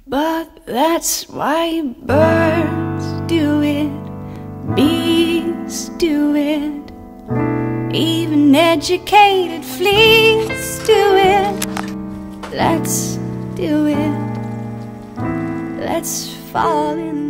But that's why birds do it, bees do it, even educated fleas do it. Let's do it. Let's fall in